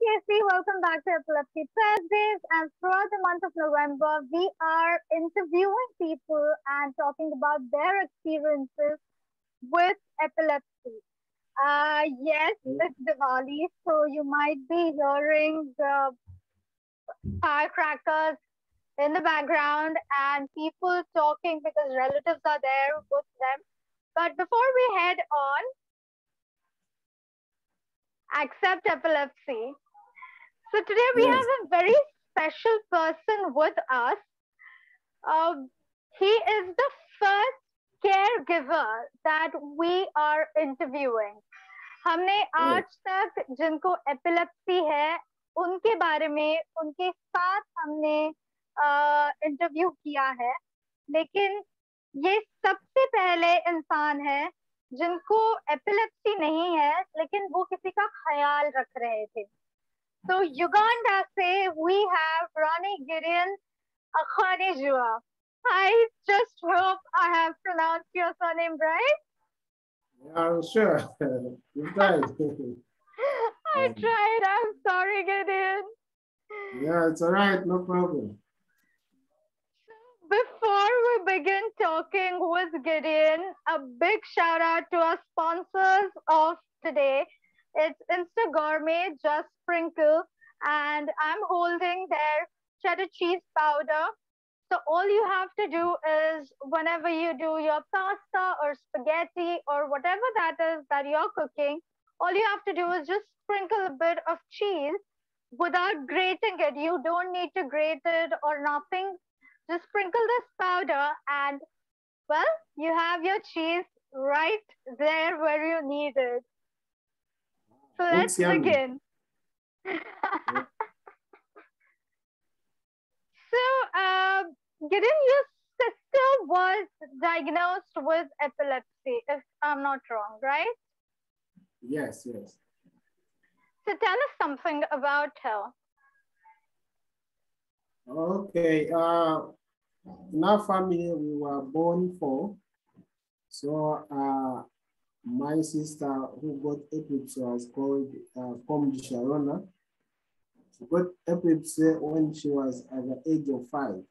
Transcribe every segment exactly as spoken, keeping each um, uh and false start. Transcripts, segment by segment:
Casey. Welcome back to Epilepsy Thursdays. And throughout the month of November, we are interviewing people and talking about their experiences with epilepsy. Uh, yes, it's Diwali, so you might be hearing the firecrackers in the background and people talking because relatives are there with them. But before we head on, accept epilepsy. So today we Yes. have a very special person with us. Um, he is the first caregiver that we are interviewing. हमने आज तक जिनको epilepsy है उनके बारे में उनके साथ हमने इंटरव्यू किया है, लेकिन ये सबसे पहले इंसान है जिनको एपिलेप्सी नहीं है लेकिन वो किसी का ख्याल रख रहे थे. So Uganda say we have Ronnie Gideon Akhanejua. I just hope I have pronounced your surname right. I'm sure. You tried. I tried. I'm sorry, Gideon. Yeah, it's all right. No problem. Before we begin talking with Gideon, a big shout out to our sponsors of today. It's Insta Gourmet Just Sprinkle, and I'm holding their cheddar cheese powder. So all you have to do is whenever you do your pasta or spaghetti or whatever that is that you're cooking, all you have to do is just sprinkle a bit of cheese without grating it. You don't need to grate it or nothing. Just sprinkle this powder and, well, you have your cheese right there where you need it. So let's begin. So, uh, Gideon, your sister was diagnosed with epilepsy, if I'm not wrong, right? Yes, yes. So tell us something about her. Okay. Uh, in our family, we were born four. So uh, my sister who got epilepsy was called uh, Komji Sharona. She got epilepsy when she was at the age of five.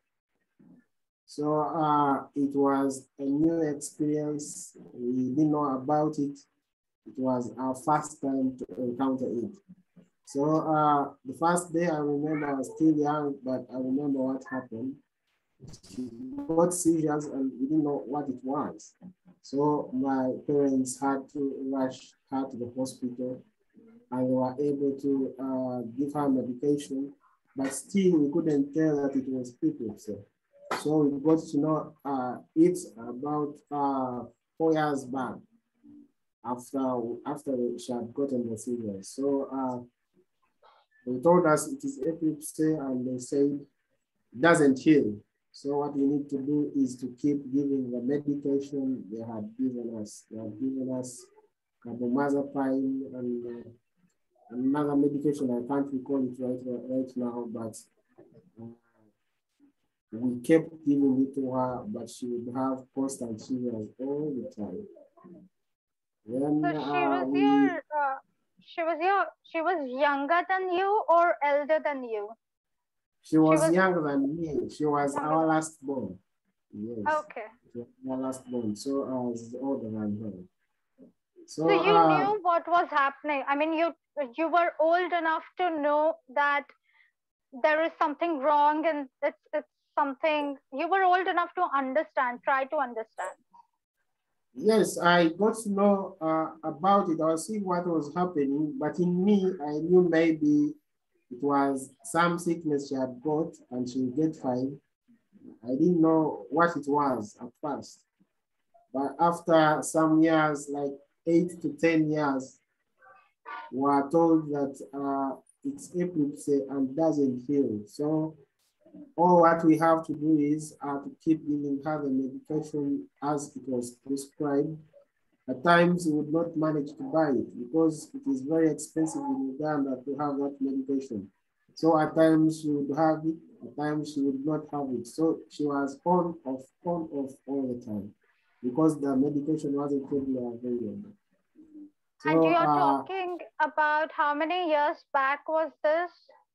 So uh, it was a new experience. We didn't know about it. It was our first time to encounter it. So uh, the first day I remember I was still young, but I remember what happened. She got seizures and we didn't know what it was. So my parents had to rush her to the hospital and they were able to uh, give her medication, but still we couldn't tell that it was epilepsy. So we got to know uh, it about uh, four years back after, after she had gotten the seizures. So uh, they told us it is epilepsy and they said it doesn't heal. So what we need to do is to keep giving the medication they had given us. They had given us carbamazepine and uh, another medication, I can't recall it right, right now, but uh, we kept giving it to her, but she would have constant seizures all the time. Then, so she uh, was we, your, uh, she was your, she was younger than you or elder than you? She was, she was younger than me. She was our than... last born. Yes. Okay. She was our last born, so I was older than her. So, so you uh, knew what was happening. I mean, you you were old enough to know that there is something wrong and it's it's something. You were old enough to understand, try to understand. Yes, I got to know uh, about it. I was seeing what was happening, but in me, I knew maybe it was some sickness she had got and she would get fine. I didn't know what it was at first. But after some years, like eight to ten years, we were told that uh, it's epilepsy and doesn't heal. So all what we have to do is uh, to keep giving her the medication as it was prescribed. At times we would not manage to buy it because it is very expensive in Uganda to have that medication. So at times she would have it, at times she would not have it. So she was on, off, on, off all the time because the medication wasn't readily available. So, and you're uh, talking, about how many years back was this?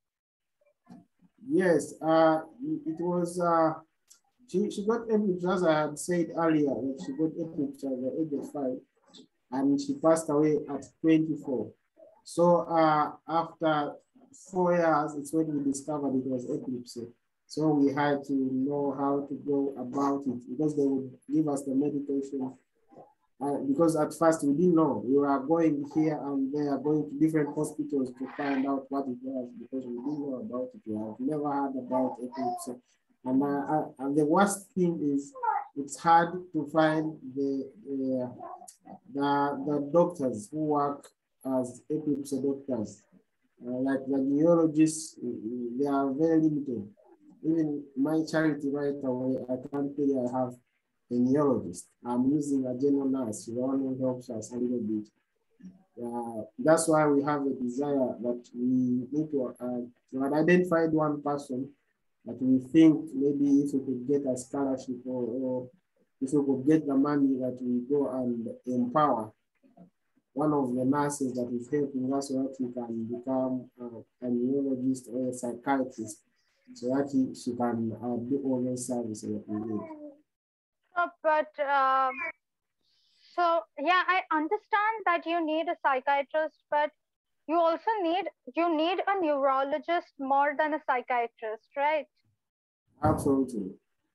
Yes, uh, it was, uh, she, she got epilepsy, as I had said earlier, that she got epilepsy at the age of five, and she passed away at twenty-four. So uh, after four years, it's when we discovered it was epilepsy. So we had to know how to go about it, because they would give us the medication. Uh, because at first we didn't know. We were going here and there, going to different hospitals to find out what it was, because we didn't know about it. We have never heard about epilepsy. And, uh, uh, and the worst thing is, it's hard to find the, uh, the, the doctors who work as epilepsy doctors. Uh, like the neurologists, they are very limited. Even my charity right away, I can't tell you I have a neurologist. I'm using a general nurse, the one who helps us a little bit. Uh, that's why we have a desire that we need to, uh, to identify one person that we think maybe if we could get a scholarship, or, or if we could get the money, that we go and empower one of the nurses that is helping us, so that we can become uh, a neurologist or a psychiatrist, so that he, she can uh, do all those services that we need. Uh, but uh, so yeah, I understand that you need a psychiatrist, but you also need you need a neurologist more than a psychiatrist, right? Absolutely.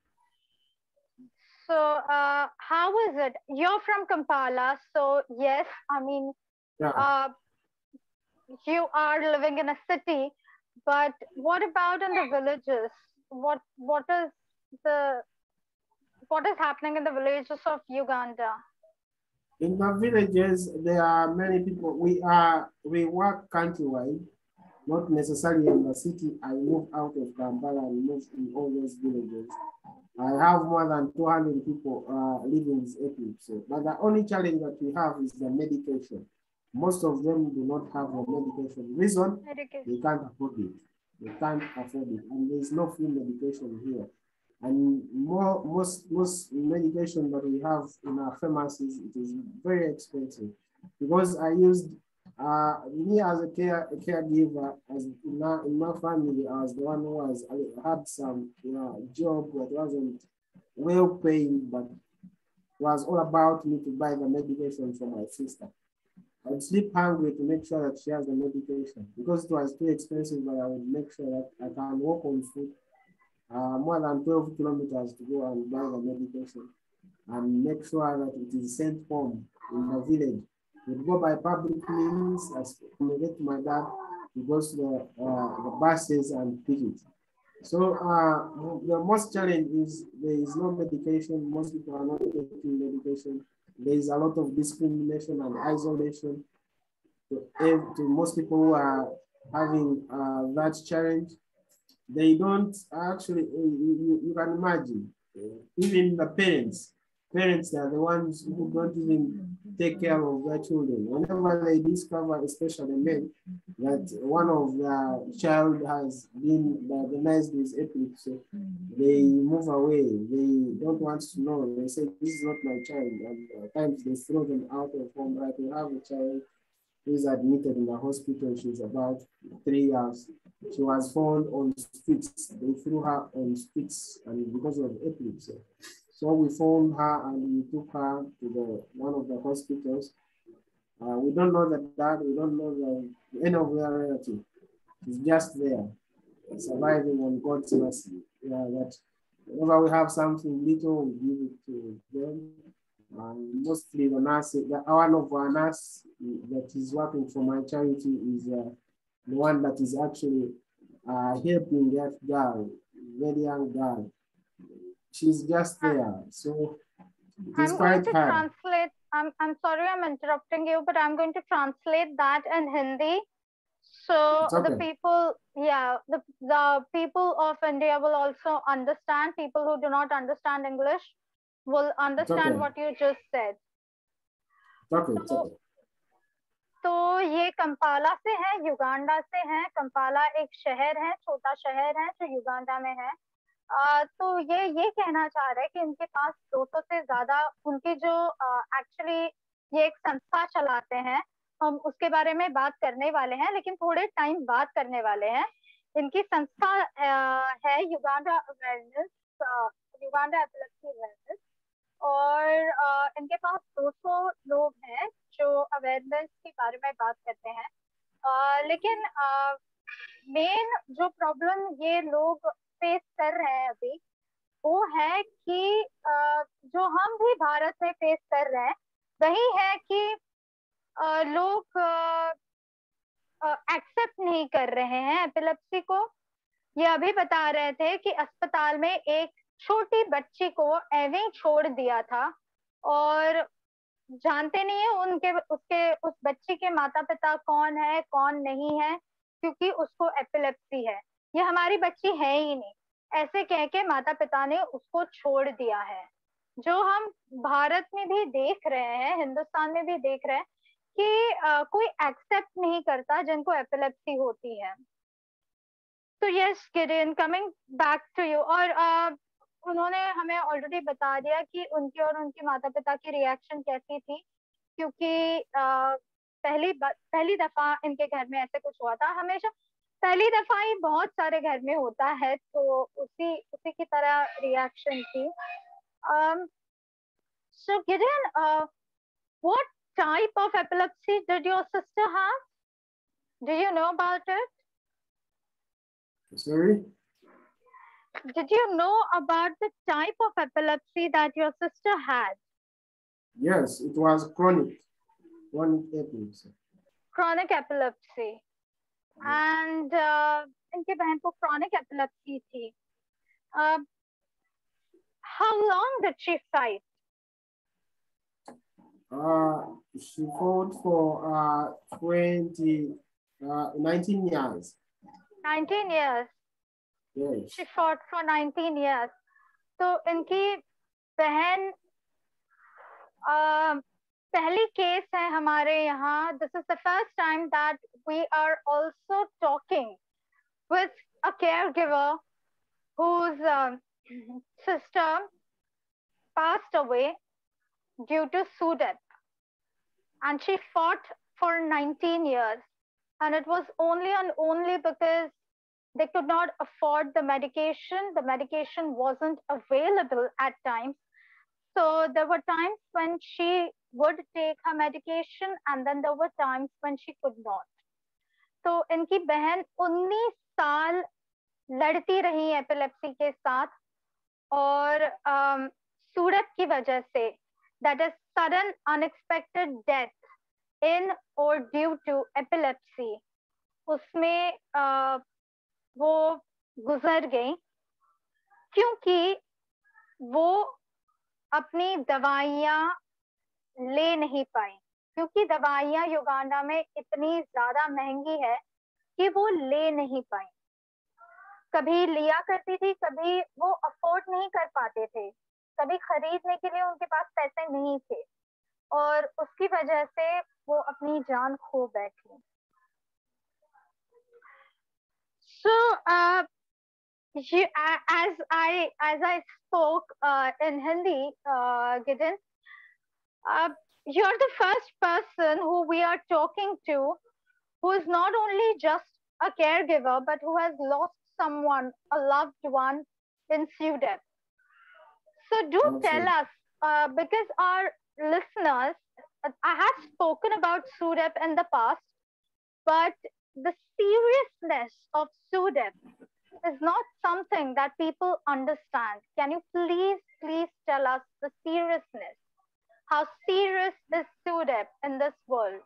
So uh, how is it? You're from Kampala, so yes, I mean, Yeah. uh, you are living in a city, but what about in the villages? What what is the what is happening in the villages of Uganda? In the villages, there are many people. We are we work countrywide, not necessarily in the city. I moved out of Kampala and moved in all those villages. I have more than two hundred people uh, living with epilepsy. But the only challenge that we have is the medication. Most of them do not have the medication. Reason, Medication. they can't afford it. They can't afford it. And there's no free medication here. And more, most, most medication that we have in our pharmacies, it is very expensive. Because I used, uh, me as a, care, a caregiver, as in my, in my family, I was the one who was, I had some you know, job that wasn't well paying, but it was all about me to buy the medication for my sister. I'd sleep hungry to make sure that she has the medication. Because it was too expensive, but I would make sure that I can walk on foot uh, more than twelve kilometers to go and buy the medication, and make sure that it is sent home in the village. We'd go by public means, as communicate to my dad, he goes to the, uh, the buses and pick it. So uh, the most challenge is there is no medication. Most people are not taking medication. There is a lot of discrimination and isolation to, to most people who are having uh, that challenge. They don't actually, you, you can imagine, even the parents, parents are the ones who don't even take care of their children. Whenever they discover, especially men, that one of their child has been diagnosed with epilepsy, they move away. They don't want to know. They say, this is not my child. And at times they throw them out of home. Right? We have a child who is admitted in the hospital. She's about three years. She was found on streets. They threw her on streets, and because of epilepsy. So we found her and we took her to the one of the hospitals. Uh, we don't know the dad, we don't know the any of their relative. It's just there, surviving on God's mercy. Yeah, that whenever we have something little, we give it to them. And mostly the nurse, the one of our nurse that is working for my charity is uh, the one that is actually uh, helping that girl, very young girl. She's just there, so it is I'm going quite to hard. translate. I'm I'm sorry I'm interrupting you, but I'm going to translate that in Hindi. So Okay. the people, yeah, the the people of India will also understand. People who do not understand English will understand okay. what you just said. Okay, तो, okay. तो ये Kampala से है, Uganda से है. Kampala एक शहर है, छोटा शहर है जो युगांडा में है. आ, तो ये ये कहना चाह रहे हैं कि उनके पास दो सौ से ज्यादा उनकी जो एक्चुअली ये एक संस्था चलाते हैं हम उसके बारे में बात करने वाले हैं, लेकिन थोड़े टाइम बाद करने वाले हैं। इनकी संस्था है Uganda awareness, Uganda epilepsy awareness, और uh, इनके पास दो सौ लोग हैं जो अवेयरनेस के बारे में बात करते हैं। uh, लेकिन मेन uh, जो प्रॉब्लम ये लोग फेस कर रहे हैं अभी, वो है कि uh, जो हम भी भारत में फेस कर रहे हैं वही है कि uh, लोग एक्सेप्ट uh, नहीं कर रहे हैं एपिलेप्सी को। ये अभी बता रहे थे कि अस्पताल में एक छोटी बच्ची को ऐਵੇਂ ही छोड़ दिया था, और जानते नहीं है उनके उसके उस बच्ची के माता पिता कौन है कौन नहीं है, क्योंकि उसको एपिलेप्सी है, ये हमारी बच्ची है ही नहीं, ऐसे कह के माता पिता ने उसको छोड़ दिया है। जो हम भारत में भी देख रहे हैं, हिंदुस्तान में भी देख रहे हैं कि uh, कोई एक्सेप्ट नहीं करता जिनको एपिलेप्सी होती है। तो yes Gideon, coming back to you, और uh, उन्होंने हमें ऑलरेडी बता दिया कि उनके और उनके माता पिता की रिएक्शन कैसी थी, क्योंकि uh, पहली पहली दफा इनके घर में ऐसे कुछ हुआ था। हमेशा पहली दफा ही बहुत सारे घर में होता है, तो उसी उसी की तरह रिएक्शन थी। So Gideon, what type of epilepsy did your sister have? Do you know about it? Sorry? Did you know about the type of epilepsy that your sister had? Yes, it was chronic, chronic epilepsy. Chronic epilepsy. Yeah. And uh, इनके बहन को chronic epilepsy थी. Uh, how long did she fight? Uh, she fought for uh, twenty, uh, nineteen years. nineteen years. Yes. She fought for nineteen years. तो इनकी बहन uh, पहली case है हमारे यहाँ. This is the first time that we are also talking with a caregiver whose uh, sister passed away due to SUDEP, and she fought for nineteen years, and it was only and only because they could not afford the medication. The medication wasn't available at times. So there were times when she would take her medication, and then there were times when she could not. तो इनकी बहन उन्नीस साल लड़ती रही epilepsy के साथ, और सूरत की वजह से, that is sudden unexpected death in or due to epilepsy, उसमें uh, वो गुजर गई क्योंकि वो अपनी दवाइयाँ ले नहीं पाई, क्योंकि दवाइयाँ युगांडा में इतनी ज्यादा महंगी है कि वो ले नहीं पाई. कभी लिया करती थी, कभी वो अफोर्ड नहीं कर पाते थे, कभी खरीदने के लिए उनके पास पैसे नहीं थे, और उसकी वजह से वो अपनी जान खो बैठी. So uh, you, uh, as I as I spoke uh, in Hindi, uh, Gideon, uh, you're the first person who we are talking to who is not only just a caregiver, but who has lost someone, a loved one, in SUDEP. So do okay. tell us, uh, because our listeners, I have spoken about SUDEP in the past, but the seriousness of SUDEP is not something that people understand. Can you please, please tell us the seriousness? How serious is SUDEP in this world?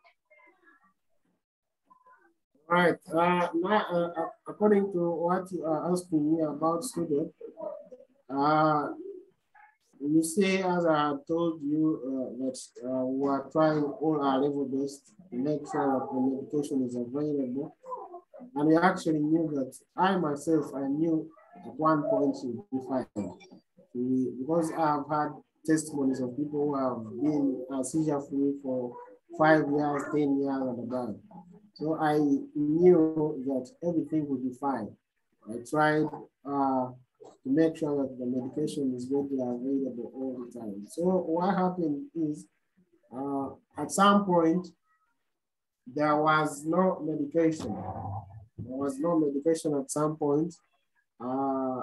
Right. Uh, now, uh, according to what you are asking me about SUDEP, uh, you say, as I have told you, uh, that uh, we are trying all our level best to make sure that the medication is available. And we actually knew that I myself, I knew at one point she would be fine. We, because I have had testimonies of people who have been uh, seizure free for five years, ten years and above. So I knew that everything would be fine. I tried uh, to make sure that the medication is readily available all the time. So what happened is, uh, at some point, there was no medication. There was no medication at some point. Uh,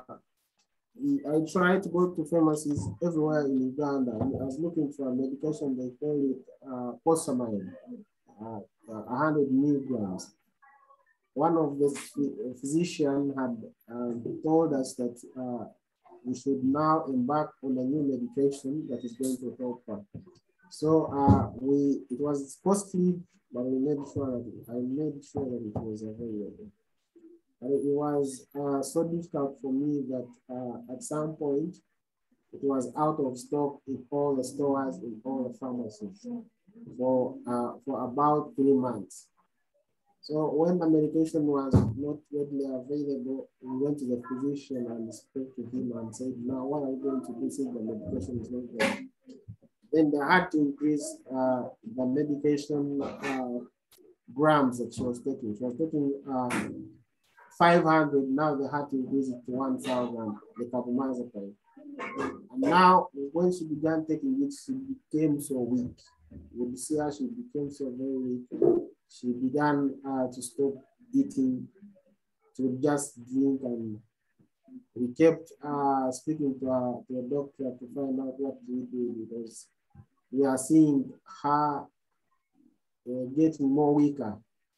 I tried to go to pharmacies everywhere in Uganda. I was looking for a medication. They call it uh, Posamine, uh, one hundred milligrams. One of the physicians had um, told us that uh, we should now embark on a new medication that is going to help her. So uh, we, it was costly, but we made sure that it, I made sure that it was available. But it was uh, so difficult for me that uh, at some point it was out of stock in all the stores, in all the pharmacies for, uh, for about three months. So when the medication was not readily available, we went to the physician and spoke to him and said, now what are we going to do since the medication is not there? Then they had to increase uh, the medication uh, grams that she was taking. She was taking uh, five hundred, now they had to increase it to one thousand, the carbamazepine. And now when she began taking it, she became so weak. You will see how she became so very weak. She began uh, to stop eating, to just drink, and we kept uh, speaking to, uh, to a doctor to find out what to do, because we are seeing her uh, getting more weaker.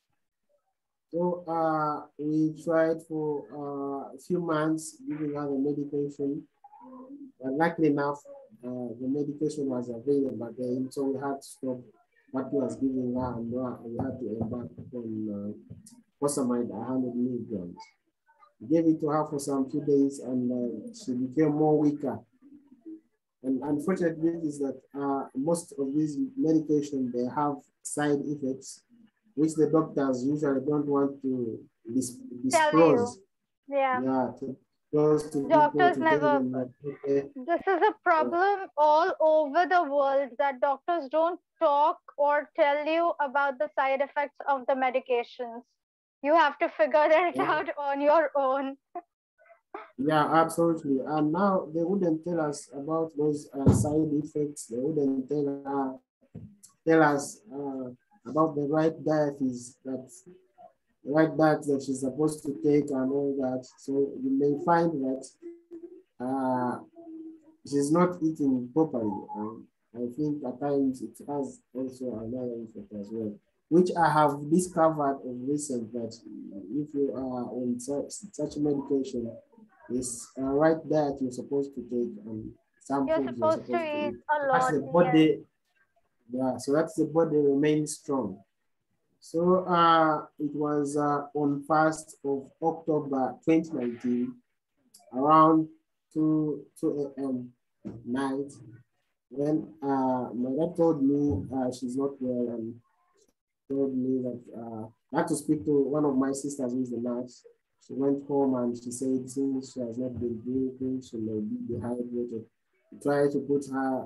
So uh, we tried for uh, a few months giving her the medication, but luckily enough, uh, the medication was available again, so we had to stop what we was giving her, and we had to embark on uh, Posamide one hundred milligrams. We gave it to her for some few days, and uh, she became more weaker. And unfortunately is that uh, most of these medications, they have side effects, which the doctors usually don't want to dis disclose. Yeah. Yeah. To, to doctors to never. Like, okay. This is a problem yeah. all over the world, that doctors don't talk or tell you about the side effects of the medications. You have to figure it yeah. out on your own. Yeah, absolutely. And now they wouldn't tell us about those uh, side effects. They wouldn't tell, uh, tell us uh, about the right diet is that the right diet that she's supposed to take and all that. So you may find that uh, she's not eating properly. Um, I think at times it has also another effect as well, which I have discovered of recent, that if you are on such, such medication, it's a right diet you're supposed to take, and some you're foods supposed you're supposed to to eat eat. a That's lot. the body, yeah. yeah, so that's the body remains strong. So uh, it was uh, on first of October twenty nineteen, around two a m night, when uh, my dad told me uh, she's not well, and told me that uh, I had to speak to one of my sisters who's the nurse. She went home and she said since she has not been drinking, she may be dehydrated. We tried to put her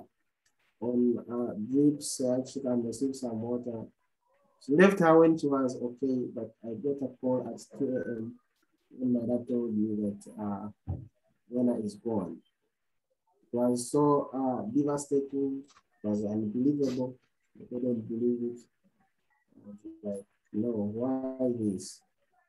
on uh, drips so she can receive some water. She left her when she was okay, but I got a call at two a m when my dad told me that uh, Wena is gone. It was so uh, devastating, it was unbelievable. I couldn't believe it. I was like, no, why this?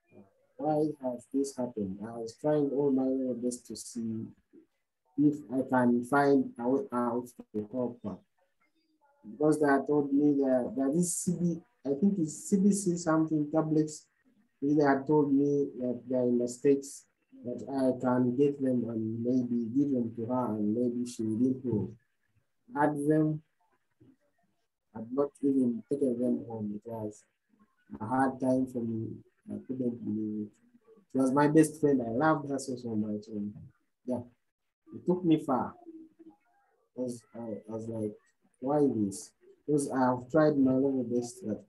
Why has this happened? I was trying all my level best to see if I can find a way out to help her. Because they told me that, that this C B, I think it's C B C something tablets, they had told me that they're in the States, that I can get them and maybe give them to her and maybe she will improve. Had them, had not even taken them home. It was a hard time for me. I couldn't believe it. She was my best friend. I loved her so, so much. And yeah, it took me far. Because I, I was like, why this? Because I have tried my level best that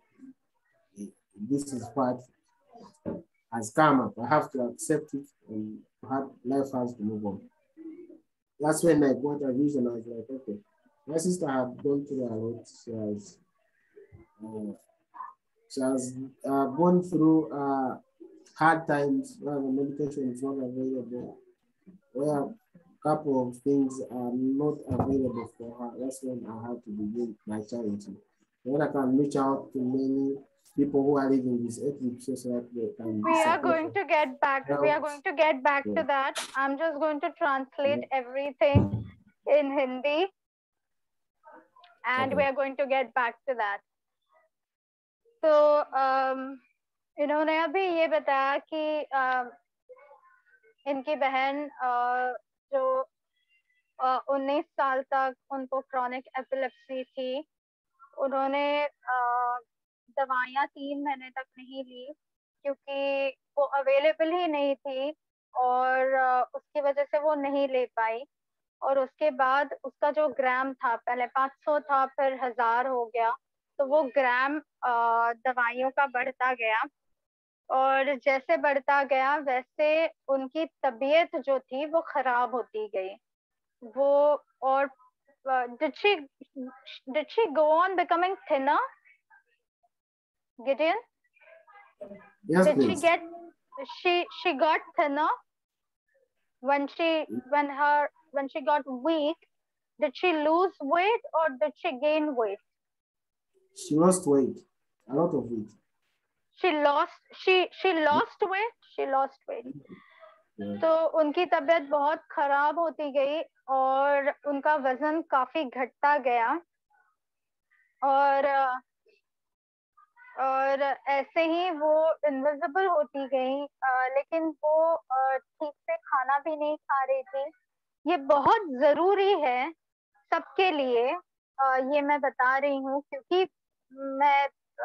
this is what has come up. I have to accept it, and life has to move on. That's when I got a vision. I was like, okay, my sister had gone through a lot. She has, uh, she has uh, gone through uh, hard times where the medication is not available, where a couple of things are not available for her. That's when I had to begin my charity. then I can reach out to many people who are living with epilepsy so that they can We are going to get back. We are going to get back yeah. to that. I'm just going to translate yeah. everything in Hindi, and okay. we are going to get back to that. So, um, इन्होंने अभी ये बताया कि uh, इनकी बहन uh, जो उन्नीस uh, साल तक उनको क्रॉनिक एपिलेप्सी थी, उन्होंने uh, दवाइयाँ तीन महीने तक नहीं ली क्योंकि वो अवेलेबल ही नहीं थी और उसकी वजह से वो नहीं ले पाई। और उसके बाद उसका जो ग्राम था, पहले पाँच सौ था, फिर हजार हो गया, तो वो ग्राम दवाइयों का बढ़ता गया और जैसे बढ़ता गया वैसे उनकी तबीयत जो थी वो खराब होती गई। वो और did she did she go on becoming thinner? Gideon? Yes, did please. she get she she got thinner when she when her when she got weak? Did she lose weight or did she gain weight? She lost weight, a lot of weight. She lost she she lost weight. She lost weight. Yeah. तो उनकी तबीयत बहुत खराब होती गई और उनका वजन काफी घटता गया और और ऐसे ही वो इनविजिबल होती गई, लेकिन वो ठीक से खाना भी नहीं खा रही थी। ये बहुत जरूरी है सबके लिए, ये मैं बता रही हूँ क्योंकि मैं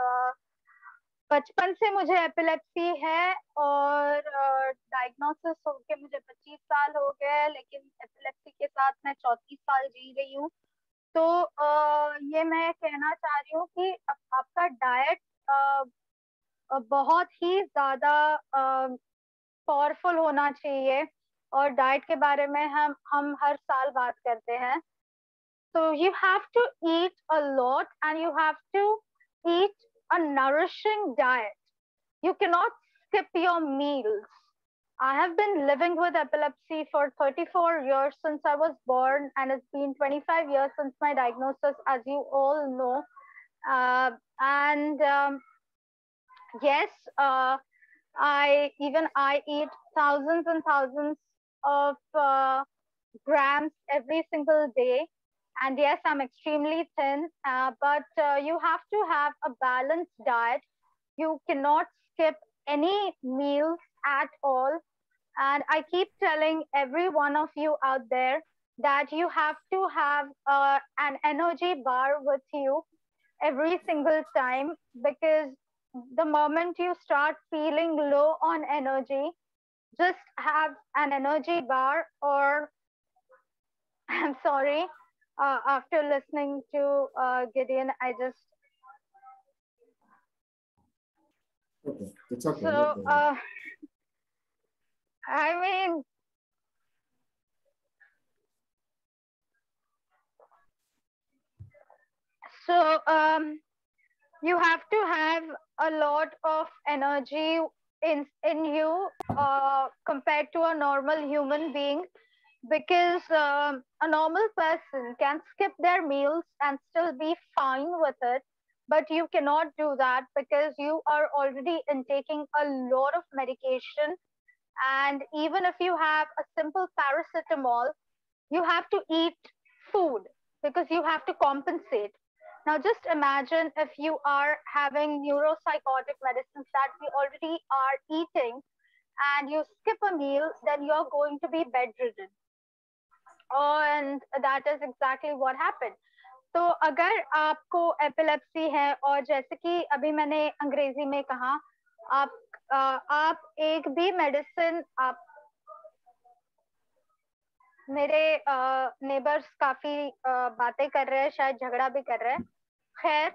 बचपन से मुझे एपिलेप्सी है और डायग्नोसिस होके मुझे पच्चीस साल हो गए, लेकिन एपिलेप्सी के साथ मैं चौंतीस साल जी रही हूँ। तो ये मैं कहना चाह रही हूँ कि आपका डाइट बहुत ही ज्यादा पावरफुल होना चाहिए और डाइट के बारे में हम हम हर साल बात करते हैं। So you have to eat a lot and you have to eat a nourishing diet. You cannot skip your meals. I have been living with epilepsy for thirty-four years since I was born, and it's been twenty-five years since my diagnosis, as you all know. Uh, and um, yes, uh, I even I eat thousands and thousands of uh, grams every single day. And yes, I'm extremely thin, uh, but uh, you have to have a balanced diet. You cannot skip any meals at all. And I keep telling every one of you out there that you have to have uh, an energy bar with you every single time, because the moment you start feeling low on energy, just have an energy bar or I'm sorry, uh, after listening to uh, Gideon, I just... Okay, it's okay. So, uh, I mean, so um, you have to have a lot of energy in, in you uh, compared to a normal human being, because um, a normal person can skip their meals and still be fine with it, but you cannot do that because you are already intaking a lot of medication. And even if you have a simple paracetamol, you have to eat food because you have to compensate. Now just imagine if you are having neuropsychotic medicines that we already are eating and you skip a meal, then you're going to be bedridden. And that is exactly what happened. तो अगर आपको epilepsy है और जैसे कि अभी मैंने अंग्रेजी में कहा, आप आ, आप एक भी मेडिसिन आप मेरे नेबर्स काफी आ, बातें कर रहे हैं, शायद झगड़ा भी कर रहे हैं। खैर,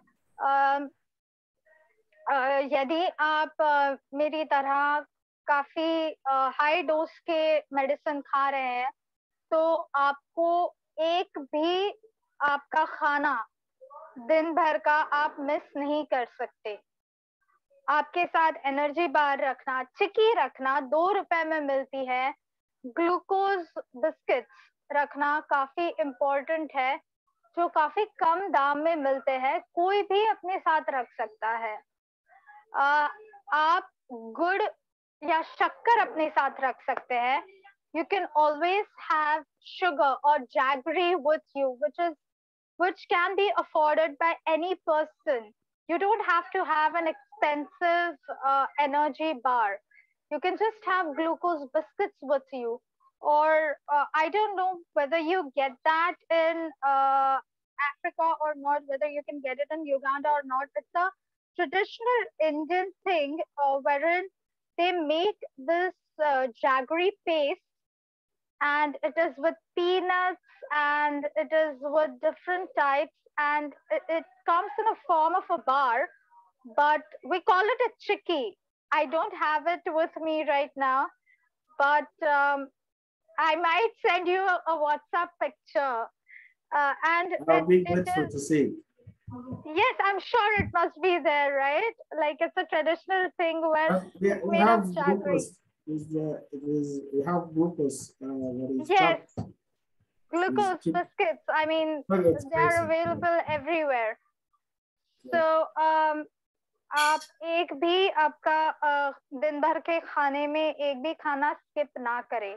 यदि आप आ, मेरी तरह काफी हाई डोज के मेडिसिन खा रहे हैं तो आपको एक भी आपका खाना दिन भर का आप मिस नहीं कर सकते। आपके साथ एनर्जी बार रखना, चिक्की रखना, दो रुपए में मिलती है, ग्लूकोज बिस्किट्स रखना काफी इम्पोर्टेंट है जो काफी कम दाम में मिलते हैं, कोई भी अपने साथ रख सकता है। uh, आप गुड़ या शक्कर अपने साथ रख सकते हैं। You can always have sugar or jaggery with you, which is which can be afforded by any person. You don't have to have an expensive uh, energy bar. You can just have glucose biscuits with you. Or uh, I don't know whether you get that in uh, Africa or not, whether you can get it in Uganda or not. It's a traditional Indian thing uh, wherein they make this uh, jaggery paste, and it is with peanuts and it is with different types, and it, it comes in a form of a bar, but we call it a chicky. I don't have it with me right now, but um, I might send you a, a WhatsApp picture. Uh, and I'll it, be it grateful is, to see. yes, I'm sure it must be there, right? Like it's a traditional thing where Uh, we, it's we made of have jaggery. glucose. Is the it is we have glucose uh, that is Yes, chopped. glucose biscuits. I mean, Very they are expensive. available everywhere. Yeah. So um, आप एक भी आपका uh, दिन भर के खाने में एक भी खाना skip ना करें.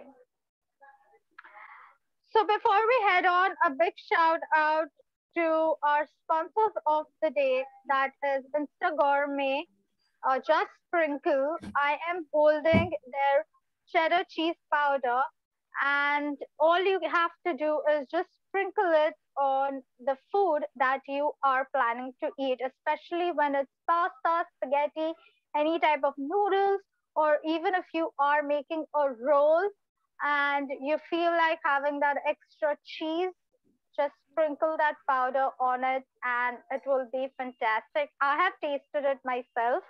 So before we head on, a big shout out to our sponsors of the day, that is Insta Gourmet, uh, Just Sprinkle. I am holding their cheddar cheese powder, and all you have to do is just sprinkle it on the food that you are planning to eat, especially when it's pasta, spaghetti, any type of noodles, or even if you are making a roll and you feel like having that extra cheese, just sprinkle that powder on it and it will be fantastic. I have tasted it myself,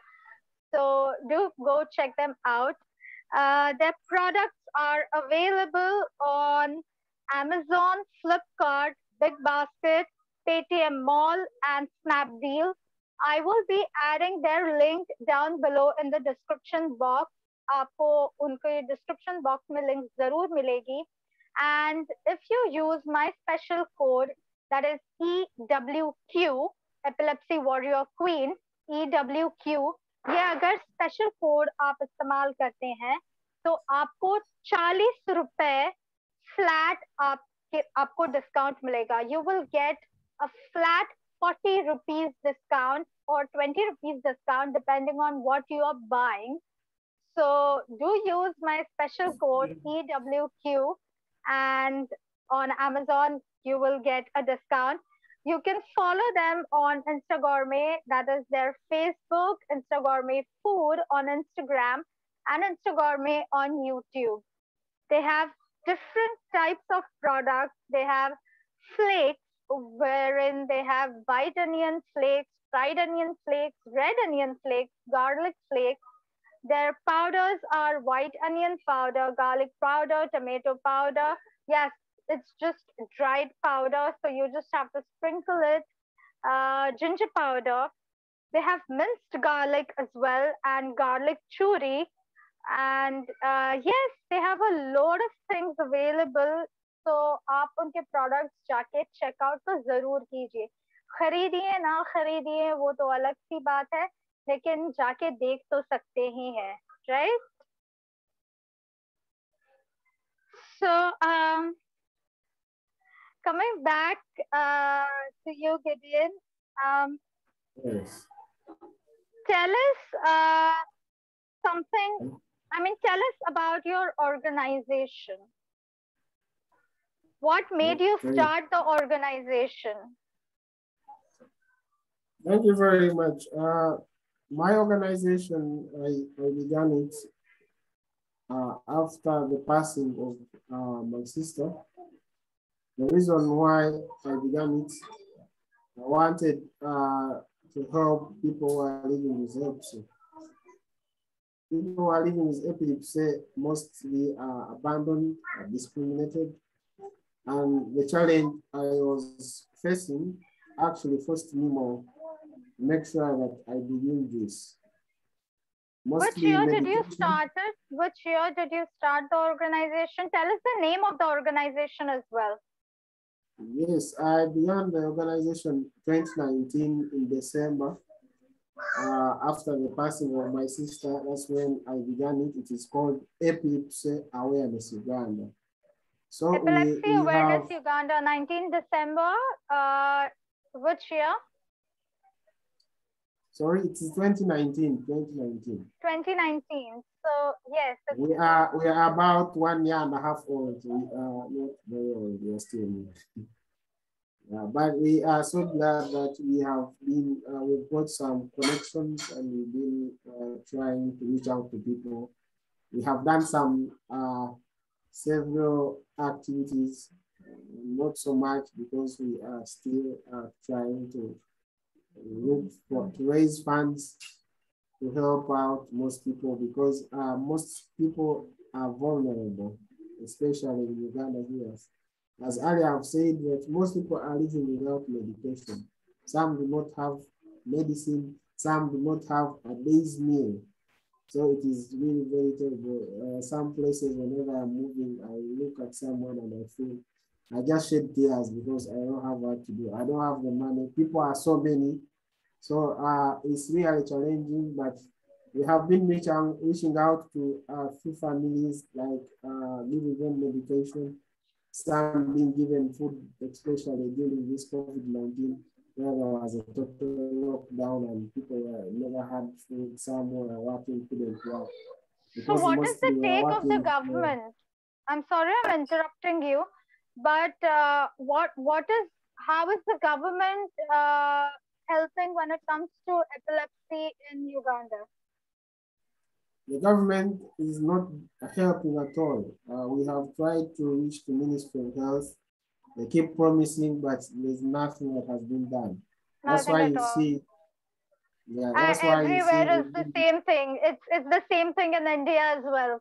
so do go check them out. Uh, their products are available on Amazon, Flipkart, Big Basket, Paytm Mall, and Snapdeal. I will be adding their link down below in the description box. आपको उनके description box में link जरूर मिलेगी. And if you use my special code, that is E W Q, Epilepsy Warrior Queen, E W Q, ये अगर special code आप इस्तेमाल करते हैं तो आपको चालीस रुपए फ्लैट आपके आपको डिस्काउंट मिलेगा. You will get a flat forty rupees discount or twenty rupees discount depending on what you are buying. So do use my special code E W Q, and on Amazon you will get a discount. You can follow them on Insta Gourmet, that is their Facebook, Insta Gourmet Food on Instagram, and Insta Gourmet on YouTube. They have different types of products. They have flakes, wherein they have white onion flakes, fried onion flakes, red onion flakes, garlic flakes. Their powders are white onion powder, garlic powder, tomato powder. Yes, it's just dried powder, so you just have to sprinkle it. Uh, ginger powder. They have minced garlic as well, and garlic churi. And uh, yes, they have a load of things available. So आप उनके products जाके check out तो जरूर कीजिए. खरीदिए ना खरीदिए वो तो अलग सी बात है, लेकिन जाके देख तो सकते ही हैं, right? So um, coming back uh, to you, Gideon, um, Yes. tell us uh, something. I mean, tell us about your organization. What made you start the organization? Thank you very much. Uh, my organization, I, I began it uh, after the passing of uh, my sister. The reason why I began it, I wanted uh, to help people who are living with epilepsy. People who are living with epilepsy mostly are abandoned, are discriminated, and the challenge I was facing actually forced me more to make sure that I begin this. Mostly Which year meditation. Did you start it? Which year did you start the organization? Tell us the name of the organization as well. Yes, I began the organization twenty nineteen in December. Uh, after the passing of my sister, that's when I began it. It is called Epilepsy Awareness Uganda. So we, Epilepsy we Awareness have, Uganda, nineteenth December. Uh, which year? sorry, it is twenty nineteen, twenty nineteen. twenty nineteen. So yes. We are, we are about one year and a half old. We are not very old, we are still Yeah, but we are so glad that we have been, uh, we've got some connections and we've been uh, trying to reach out to people. We have done some uh, several activities, not so much because we are still uh, trying to look for, to raise funds to help out most people because uh, most people are vulnerable, especially in Uganda here. As earlier I've said that most people are living without medication. Some do not have medicine, some do not have a day's meal. So it is really very terrible. Uh, some places, whenever I'm moving, I look at someone and I feel, I just shed tears because I don't have what to do. I don't have the money. People are so many. So uh, it's really challenging, but we have been reaching, reaching out to a few families, like uh, giving them medication, some being given food, especially during this COVID nineteen, where there was a total lockdown and people were, never had food, some were working, couldn't work. So Because what is the mostly we are take of the working. government? I'm sorry I'm interrupting you, but uh, what what is how is the government uh, helping when it comes to epilepsy in Uganda? The government is not helping at all. Uh, we have tried to reach the Ministry of Health. They keep promising, but there's nothing that has been done. That's Nothing why at you all. see, yeah, Uh, that's why you see, everywhere is the same thing. It's it's the same thing in India as well.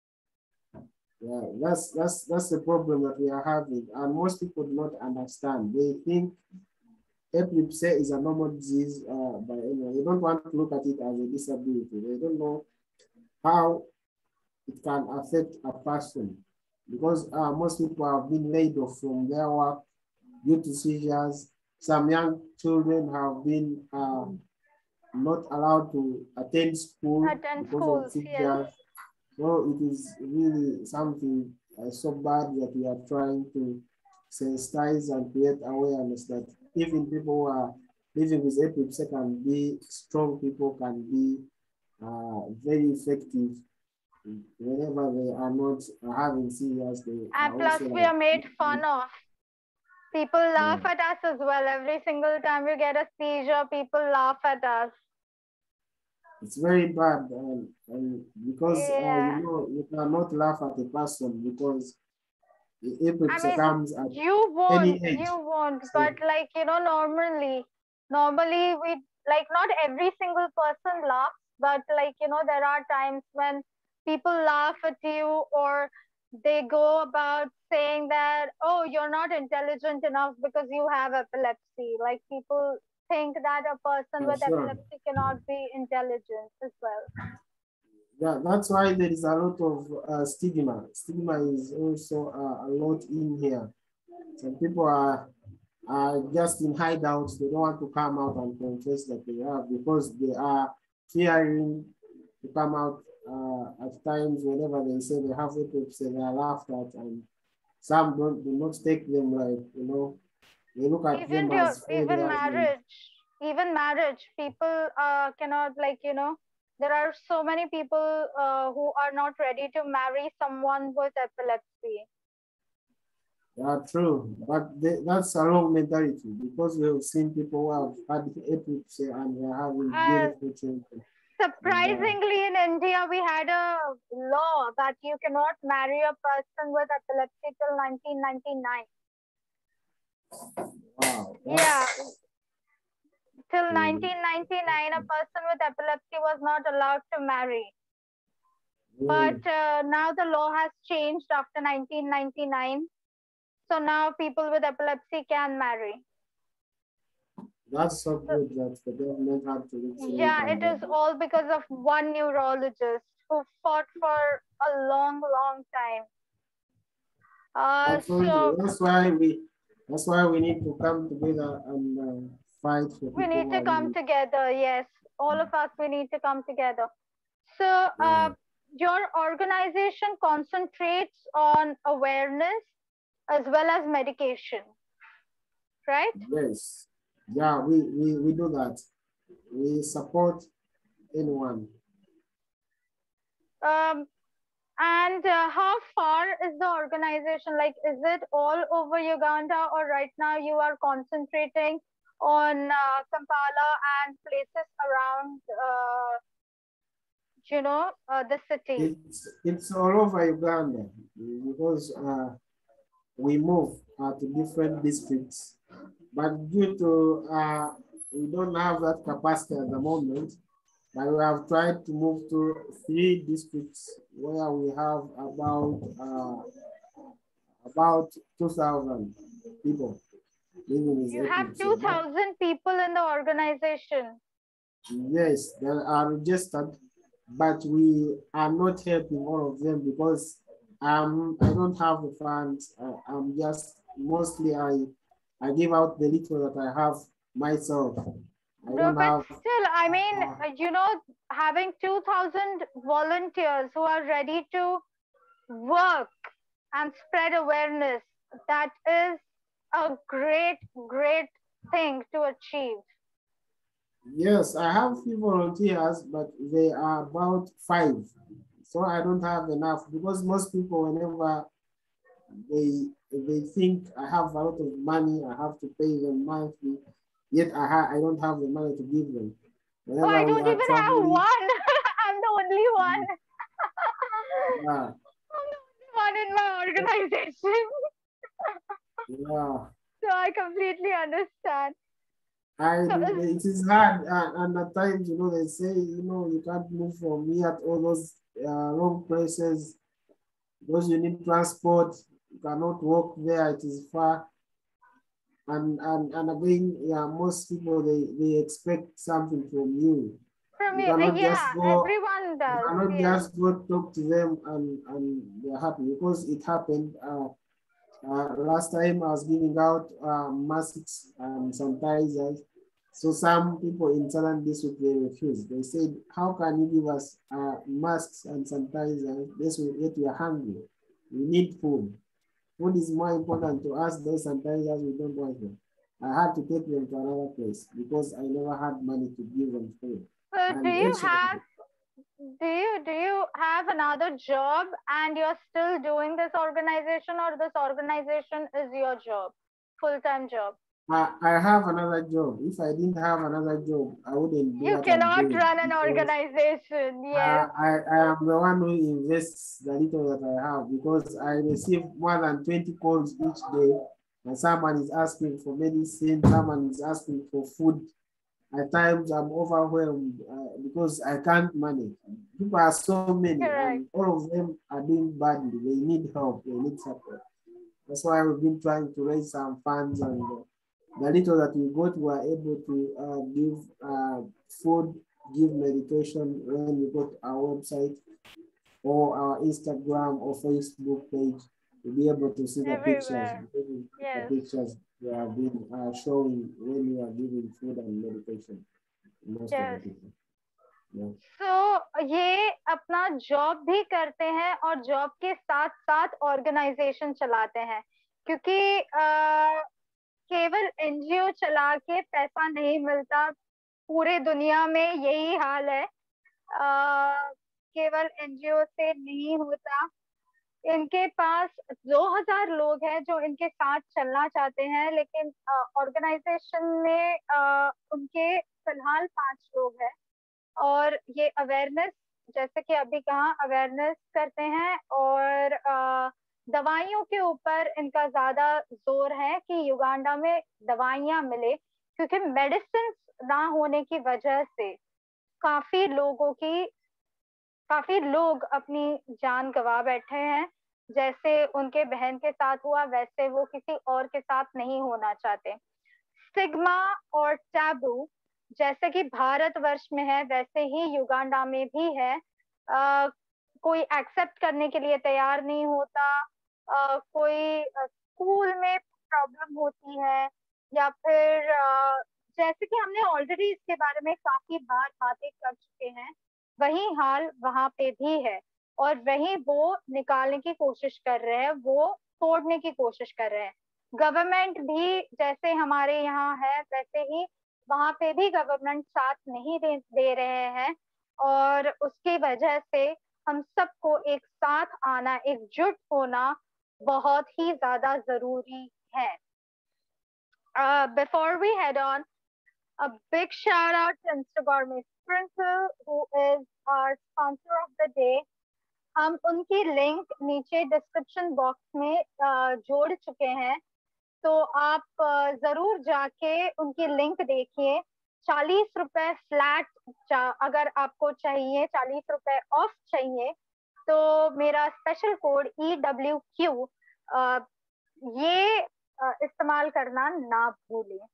yeah, that's that's that's the problem that we are having, and most people do not understand. They think epilepsy is a normal disease, uh, by anyone. They don't want to look at it as a disability. They don't know how it can affect a person because uh, most people have been laid off from their work due to seizures. Some young children have been uh, not allowed to attend school Attend because of schools, yes. seizures. So it is really something uh, so bad that we are trying to sensitize and create awareness that even people who are living with epilepsy can be strong people, can be uh, very effective whenever they are not having seizures. They are And plus also we are made like, fun of. People laugh yeah. at us as well. Every single time we get a seizure, people laugh at us. It's very bad, and, and because uh, you Yeah. know you cannot laugh at a person because the I epilepsy mean, comes at you any won't, age. you won't, So but like, you know, normally, normally we, like, not every single person laughs, but like, you know, there are times when people laugh at you or they go about saying that, oh, you're not intelligent enough because you have epilepsy. Like, people think that a person yeah, with sure. epilepsy cannot be intelligent as well. Yeah, that's why there is a lot of uh, stigma. Stigma is also uh, a lot in here. Some people are are just in hideouts. They don't want to come out and confess that they have because they are fearing to come out uh, at times whenever they say they have epilepsy, they are laughed at, and some don't do not take them like, you know, they look at Even them your, as even failures. And marriage, even marriage, people uh, cannot, like, you know, there are so many people uh, who are not ready to marry someone with epilepsy. yeah, true, but they, that's a wrong mentality because we've seen people who have had epilepsy and they're having Uh, beautiful children. And, uh, surprisingly, in India, we had a law that you cannot marry a person with epilepsy till nineteen ninety-nine. wow, Yeah, that's till um, nineteen ninety-nine, a person with epilepsy was not allowed to marry. really, But uh, now the law has changed after nineteen ninety-nine. So now people with epilepsy can marry. that's so So, good that the government had to look for it yeah, and it is uh, all because of one neurologist who fought for a long, long time. Uh, absolutely. so That's why we That's why we need to come together and uh, fight for We people need who to are in come need. together. Yes, all of us, we need to come together. So, uh, Yeah. your organization concentrates on awareness as well as medication, right? Yes. Yeah, we, we, we do that. We support anyone. Um, and uh, how far is the organization? Like, is it all over Uganda, or right now you are concentrating on uh, Kampala and places around, uh, you know, uh, the city? It's, it's all over Uganda because uh, we move uh, to different districts. But due to uh, we don't have that capacity at the moment, but we have tried to move to three districts where we have about uh, about two thousand people living in You have epilepsy. But two thousand people in the organization. yes, they are registered, but we are not helping all of them because um, I don't have the funds. I, I'm just mostly I I give out the little that I have myself. I No, don't but have. still, I mean, Uh, uh, you know, having two thousand volunteers who are ready to work and spread awareness, that is a great, great thing to achieve. yes, I have few volunteers, but they are about five. So I don't have enough because most people, whenever they they think I have a lot of money, I have to pay them monthly, yet I ha I don't have the money to give them. Oh, I Whenever we don't are even have traveling, one. I'm the only one. yeah, I'm the only one in my organization. yeah. So I completely understand. I So, is, it is hard, and, and at times, you know, they say, you know, you can't move from here to all those uh, long places because you need transport. You cannot walk there; it is far. And and and again, yeah, most people they they expect something from you. from You you, uh, cannot just yeah, go. everyone You does. cannot Yes. just go talk to them and and they're happy because it happened. Uh, uh, last time I was giving out uh, masks and sanitizers. So some people in Southern District, they refused. They said, how can you give us uh, masks and sanitizers? This will yet we are hungry. We need food. Food is more important to us. Those sanitizers, we don't want them. I had to take them to another place because I never had money to give them food. So, do And you actually, have do you do you have another job and you're still doing this organization, or this organization is your job, full-time job? I, I have another job. If I didn't have another job, I wouldn't do You what I'm cannot doing run an because organization. uh, Yes, I, I am the one who invests the little that I have because I receive more than twenty calls each day and someone is asking for medicine, someone is asking for food. At times I'm overwhelmed uh, because I can't manage. People are so many and correct. all of them are doing badly. They need help, they need support. That's why we've been trying to raise some funds and uh, the little that we got, we were able to uh, give uh, food, give medication when we got our website or our Instagram or Facebook page to be able to see the pictures. Everywhere. The Yes, pictures we have been uh, showing when we are giving food and medication to most of the yes. people. Yeah. So ये अपना job भी करते हैं और job के साथ साथ organisation चलाते हैं, क्योंकि अ, केवल एनजीओ चला के पैसा नहीं मिलता। पूरे दुनिया में यही हाल है। अ, केवल एनजीओ से नहीं होता। इनके पास दो हज़ार लोग हैं जो इनके साथ चलना चाहते हैं, लेकिन ऑर्गेनाइजेशन में अ, उनके फिलहाल पांच लोग हैं। और ये अवेयरनेस, जैसे कि अभी कहा, अवेयरनेस करते हैं और अ, दवाइयों के ऊपर इनका ज्यादा जोर है कि युगांडा में दवाइयां मिले, क्योंकि मेडिसिन ना होने की वजह से काफी लोगों की काफी लोग अपनी जान गंवा बैठे हैं। जैसे उनके बहन के साथ हुआ, वैसे वो किसी और के साथ नहीं होना चाहते। स्टिग्मा और टैबू जैसे कि भारतवर्ष में है, वैसे ही युगांडा में भी है। अ, कोई एक्सेप्ट करने के लिए तैयार नहीं होता। अ, कोई स्कूल में प्रॉब्लम होती है या फिर uh, जैसे कि हमने ऑलरेडी इसके बारे में काफी बार बातें कर चुके हैं, वही हाल वहां पे भी है और वही वो निकालने की कोशिश कर रहे हैं, वो तोड़ने की कोशिश कर रहे हैं। गवर्नमेंट भी जैसे हमारे यहाँ है वैसे ही वहां पे भी गवर्नमेंट साथ नहीं दे, दे रहे हैं और उसकी वजह से हम सबको एक साथ आना, एकजुट होना बहुत ही ज्यादा जरूरी है। Before we head on, a big shout out to Instagram Sprinkle, who is our sponsor of the day. हम उनकी लिंक नीचे डिस्क्रिप्शन बॉक्स में uh, जोड़ चुके हैं, तो आप uh, जरूर जाके उनकी लिंक देखिए। चालीस रुपए फ्लैट अगर आपको चाहिए, चालीस रुपए ऑफ चाहिए, तो मेरा special code E W Q ये uh, इस्तेमाल करना ना भूलें।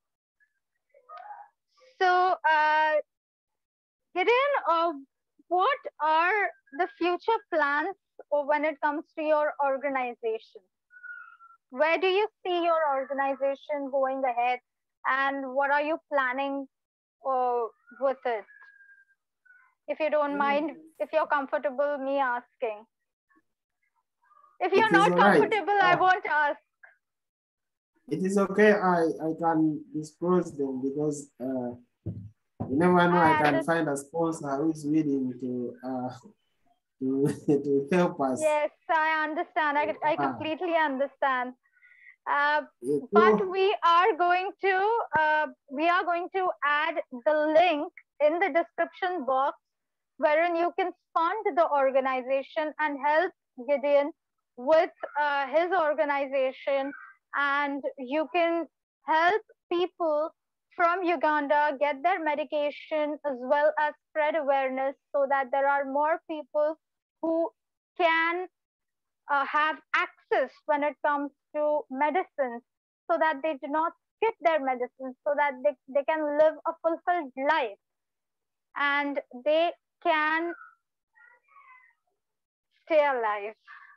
So, uh, Gideon, uh, what are the future plans when it comes to your organization? Where do you see your organization going ahead, and what are you planning uh, with it? If you don't mind, if you're comfortable me asking. If you're not comfortable, right. I won't ask. It is okay. I, I can disclose them because uh, you never know. I, I can find a sponsor who is willing to uh, to to help us. Yes, I understand. I I completely understand. Uh, but we are going to uh, we are going to add the link in the description box, wherein you can fund the organization and help Gideon with uh, his organization, and you can help people from Uganda get their medication as well as spread awareness so that there are more people who can uh, have access when it comes to medicines, so that they do not skip their medicines, so that they, they can live a fulfilled life and they can stay alive.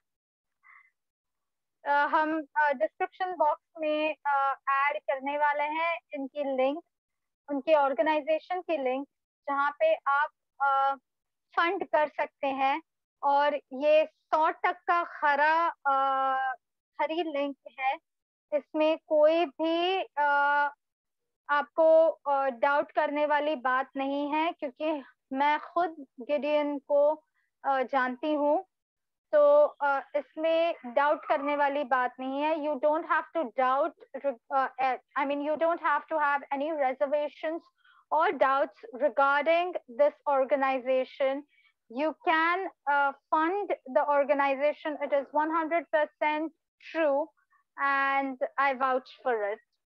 Uh, हम description uh, box में add uh, करने वाले हैं इनकी link, उनकी organisation की link, जहाँ पे आप फंड uh, कर सकते हैं। और ये सौ टक्का खरा uh, खरी लिंक है, इसमें कोई भी uh, आपको डाउट uh, करने वाली बात नहीं है, क्योंकि मैं खुद गिडियन को uh, जानती हूँ, तो uh, इसमें डाउट करने वाली बात नहीं है। You don't have to doubt, I mean you don't have to have any reservations or doubts regarding this organization. You can uh, fund the organization. It is one hundred percent true, and I vouch for it.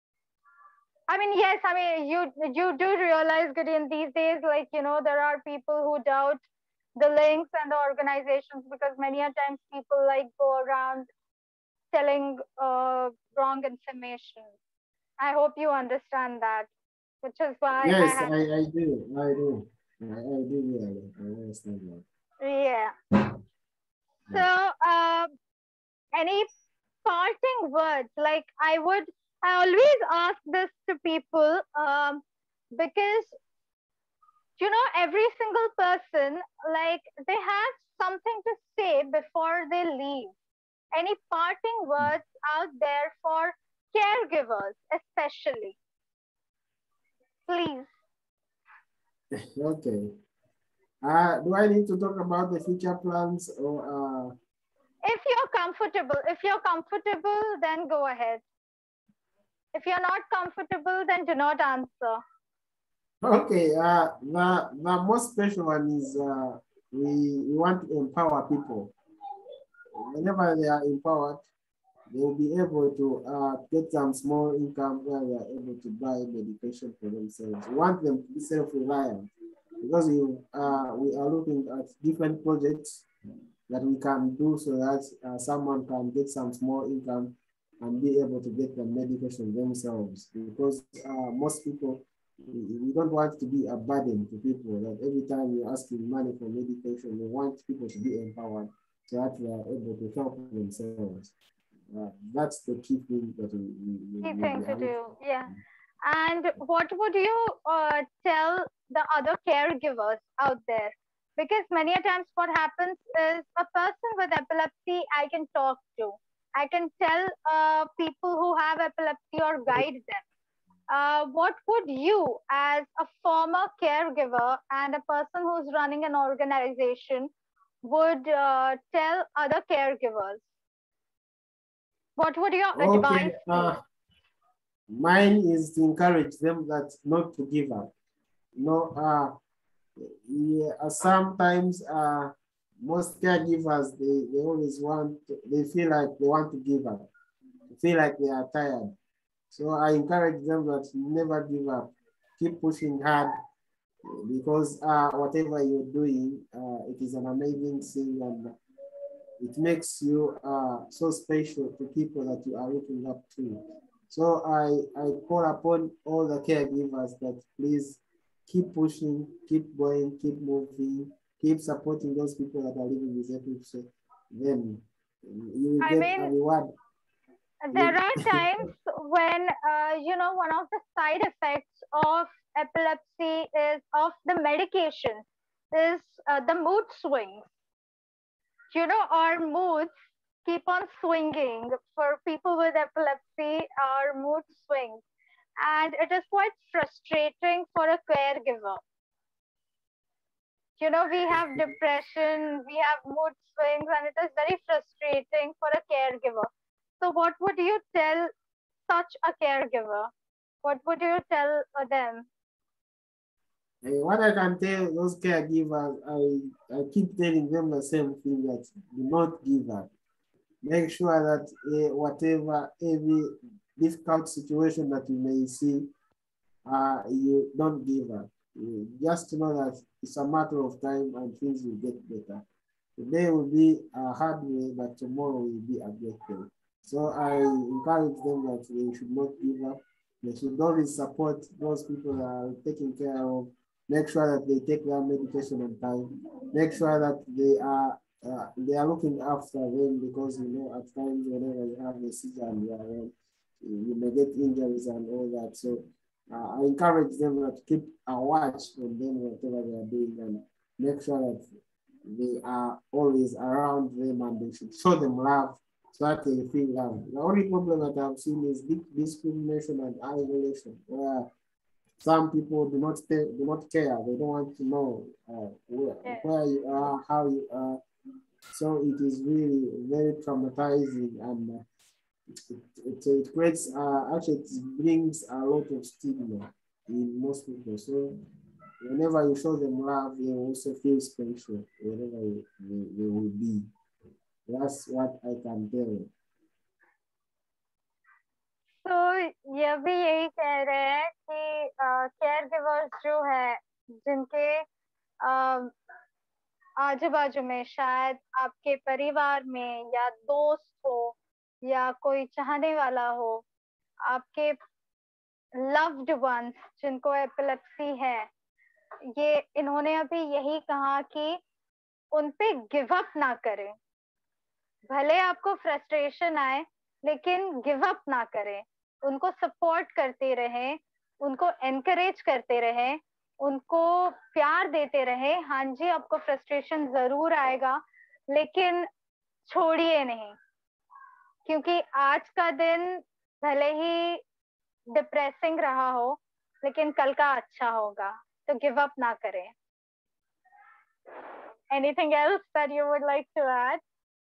I mean, yes, I mean, you you do realize, Gideon, these days, like, you know, there are people who doubt the links and the organizations, because many a times people like go around telling uh, wrong information. I hope you understand that, which is why yes, I, have... I, I do, I do, I, I do, yeah, I understand that. Yeah. So, uh, any parting words? Like, I would, I always ask this to people um, because, you know, every single person, like, they have something to say before they leave. Any parting words out there for caregivers, especially? Please. Okay. Uh, do I need to talk about the future plans or? Uh... If you're comfortable, if you're comfortable, then go ahead. If you're not comfortable, then do not answer. Okay. Uh, the the most special one is uh, we, we want to empower people. Whenever they are empowered, they will be able to uh, get some small income where they are able to buy medication for themselves. We want them to be self-reliant, because we, uh, we are looking at different projects that we can do so that uh, someone can get some small income and be able to get the medication themselves. Because uh, most people, we don't want to be a burden to people, that every time you're asking money for medication, we want people to be empowered so that they are able to help themselves. Uh, that's the key thing that we, we, Key we, thing we to have. do. Yeah. And what would you uh, tell the other caregivers out there? Because many a times what happens is a person with epilepsy I can talk to. I can tell uh, people who have epilepsy or guide them. Uh, what would you, as a former caregiver and a person who's running an organization, would uh, tell other caregivers? What would your Okay, advice uh, be? mine is to encourage them that not to give up. You know, uh, yeah, uh, sometimes uh, most caregivers, they, they always want, to, they feel like they want to give up, they feel like they are tired. So I encourage them that never give up, keep pushing hard, because uh, whatever you're doing, uh, it is an amazing thing, and it makes you uh, so special to people that you are looking up to. So I, I call upon all the caregivers that please keep pushing, keep going, keep moving, keep supporting those people that are living with epilepsy. Then you will I get a mean, reward. there You, are times when, uh, you know, one of the side effects of epilepsy is of the medication is uh, the mood swings. You know, our moods keep on swinging. For people with epilepsy, our mood swings. And it is quite frustrating for a caregiver. You know, we have depression, we have mood swings, and it is very frustrating for a caregiver. So, what would you tell such a caregiver? What would you tell uh, them? eh, what I can tell those caregivers, I, I keep telling them the same thing, that do not give up. Make sure that uh, whatever, every difficult situation that you may see, uh, you don't give up. You just know that it's a matter of time and things will get better. Today will be a hard way, but tomorrow will be a great day. So I encourage them that they should not give up. They should always support those people that are taking care of. Make sure that they take their medication on time. Make sure that they are uh, they are looking after them, because you know at times whenever you have a seizure and you are around, you may get injuries and all that. So uh, I encourage them to keep a watch on them whatever they are doing, and make sure that they are always around them, and they should show them love so that they feel loved. The only problem that I've seen is discrimination and isolation, where some people do not stay, do not care. They don't want to know uh, where, Yes. where you are, how you are. So it is really very traumatizing, and uh, it, it, it creates, uh, actually, it brings a lot of stigma in most people. So whenever you show them love, they also feel special wherever they, they will be. That's what I can tell you. तो ये भी यही कह रहे हैं कि care givers जो है जिनके आजू बाजू में शायद आपके परिवार में या दोस्त हो या कोई चाहने वाला हो, आपके लव्ड वंस जिनको एपिलेप्सी है, ये इन्होंने अभी यही कहा कि उन पे गिव अप ना करें. भले आपको फ्रस्ट्रेशन आए लेकिन गिव अप ना करें, उनको सपोर्ट करते रहें, उनको एनकरेज करते रहें, उनको प्यार देते रहें. हाँ जी, आपको फ्रस्ट्रेशन जरूर आएगा लेकिन छोड़िए नहीं, क्योंकि आज का दिन भले ही डिप्रेसिंग रहा हो लेकिन कल का अच्छा होगा. तो गिव अप ना करें. Anything else that you would like to add?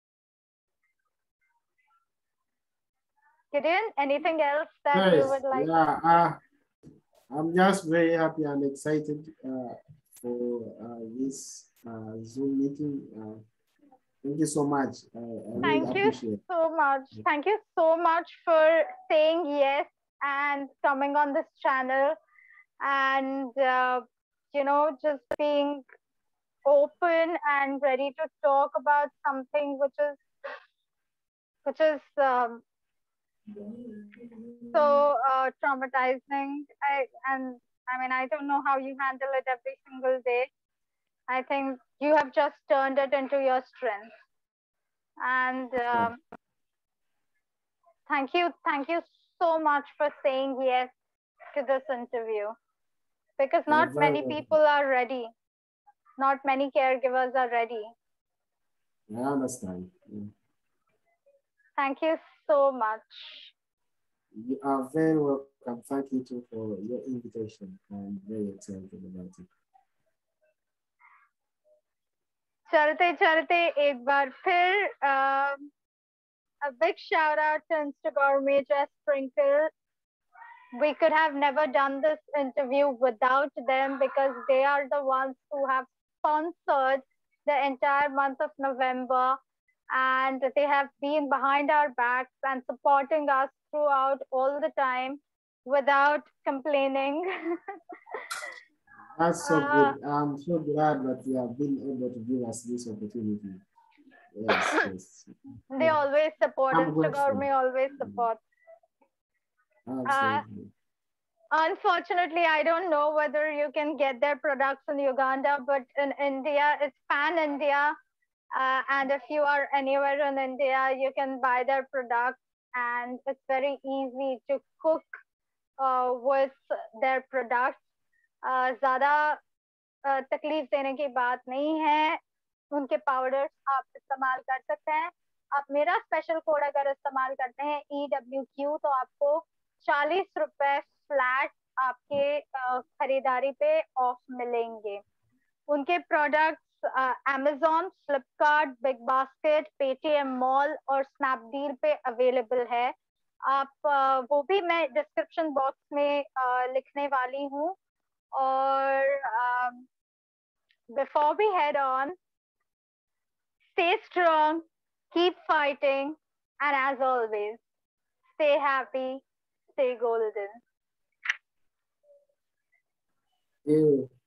Gideon, anything else that Yes, you would like? yeah, uh, I'm just very happy and excited uh, for uh, this uh, Zoom meeting. Uh, thank you so much. I, I really Thank you appreciate it. so much. Thank you so much for saying yes and coming on this channel, and uh, you know, just being open and ready to talk about something which is which is um, so uh, traumatizing. I and I mean, I don't know how you handle it every single day. I think you have just turned it into your strength. And um, thank you. Thank you so much for saying yes to this interview, because not many people are ready. Not many caregivers are ready. I understand. Yeah. Thank you so much. You are very welcome. Thank you too for your invitation. I'm very excited about it. चलते चलते एक बार फिर uh, a big shout out to Instagourmet Just Sprinkle. We could have never done this interview without them, because they are the ones who have sponsored the entire month of November, and they have been behind our backs and supporting us throughout all the time without complaining. That's so uh, good. I'm so glad that you have been able to give us this opportunity. Yes, yes. They yeah. always support. Instagourmet always support. Absolutely. Uh, unfortunately, I don't know whether you can get their products in Uganda, but in India, it's Pan India. Uh, and if you are anywhere in India, you can buy their products, and it's very easy to cook uh, with their products. Uh, ज़्यादा uh, तकलीफ देने की बात नहीं है. उनके powders आप इस्तेमाल कर सकते हैं. आप मेरा स्पेशल कोड अगर इस्तेमाल करते हैं ई डब्ल्यू क्यू, तो आपको चालीस रुपए फ्लैट आपके uh, खरीदारी पे ऑफ मिलेंगे. उनके products Amazon, Flipkart, big basket, Paytm mall और स्नैपडील पे अवेलेबल है. आप uh, वो भी मैं डिस्क्रिप्शन बॉक्स में uh, लिखने वाली हूँ. और before we head on, stay strong, keep fighting, and as always, stay happy, stay golden. Yeah.